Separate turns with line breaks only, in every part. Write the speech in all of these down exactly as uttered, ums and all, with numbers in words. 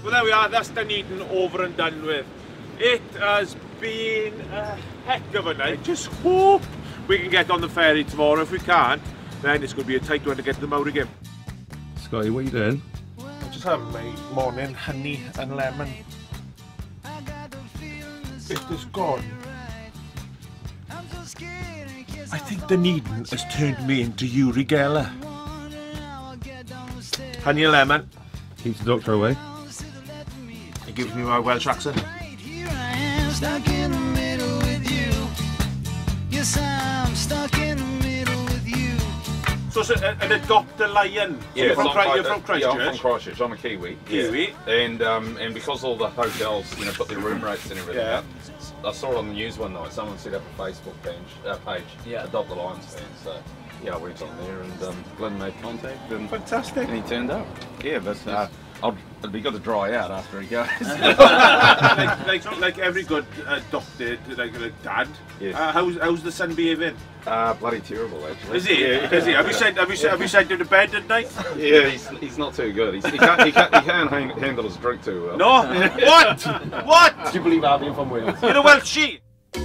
Well, there we are, that's Dunedin over and done with. It has been a heck of a night. Just hope we can get on the ferry tomorrow. If we can't, then it's going to be a tight one to get them out again.
Scotty, what are you doing?
I'm just having my morning honey and lemon. It is gone. I think Dunedin has turned me into Uri Geller. Honey and lemon.
Keeps the doctor away.
It gives me my Welsh accent.
Stuck in the middle with you. Yes, I'm stuck in the middle with you.
So it's a, an adopt a lion.
Yeah,
you're from,
like,
you're from Christchurch.
Yeah, I'm from Christchurch. I'm a Kiwi.
Kiwi.
Yeah. And um, and because all the hotels, you know, put their room rates and everything
Yeah.
up, I saw it on the news one night. Someone set up a Facebook page, uh, page
Yeah.
Adopt the Lions fan. So yeah, I went on there and um, Glenn made contact and
Fantastic.
and he turned up. Yeah, but uh, I'll, it'd be good to dry out after he goes.
like, like, like every good adopted, like, like dad.
Yes.
Uh, how's how's the son behaving?
uh, bloody terrible, actually.
Is he?
Yeah.
Is he? Have you sent have you sent, have you sent him to bed at night?
Yeah, he's, he's not too good. He's, he can't he can't, he can't hang, handle his drink too well.
No. What? What?
Do you believe I'll be from Wales?
You're a Welsh sheep.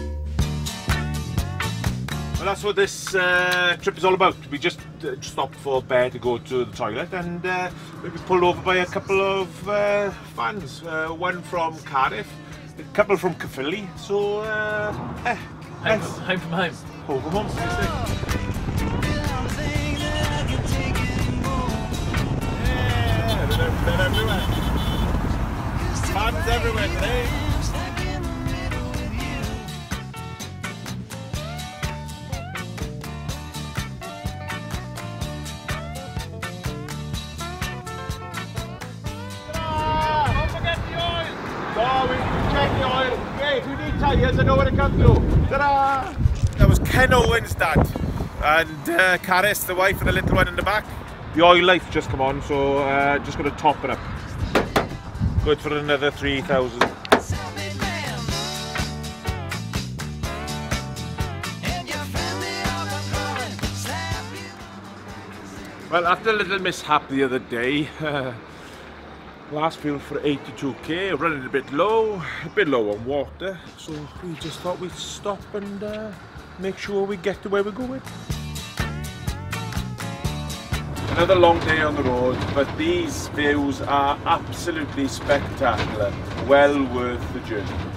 Well, that's what this uh, trip is all about. We just uh, stopped for Bear to go to the toilet, and uh, we were pulled over by a couple of uh, fans. Uh, one from Cardiff, a couple from Caerphilly. So, uh, eh,
Home
let's
from, home from home.
home from home. Yeah, they're, they're everywhere. Fans everywhere today. Tyres, I know where to come to. Ta-da! That was Ken Owen's dad and uh, Caris, the wife, and the little one in the back. The oil light just come on, so uh, just going to top it up. Good for another three thousand. Well, after a little mishap the other day, uh, last field for eighty-two K, running a bit low, a bit low on water, so we just thought we'd stop and uh, make sure we get to where we're going. Another long day on the road, but these views are absolutely spectacular, well worth the journey.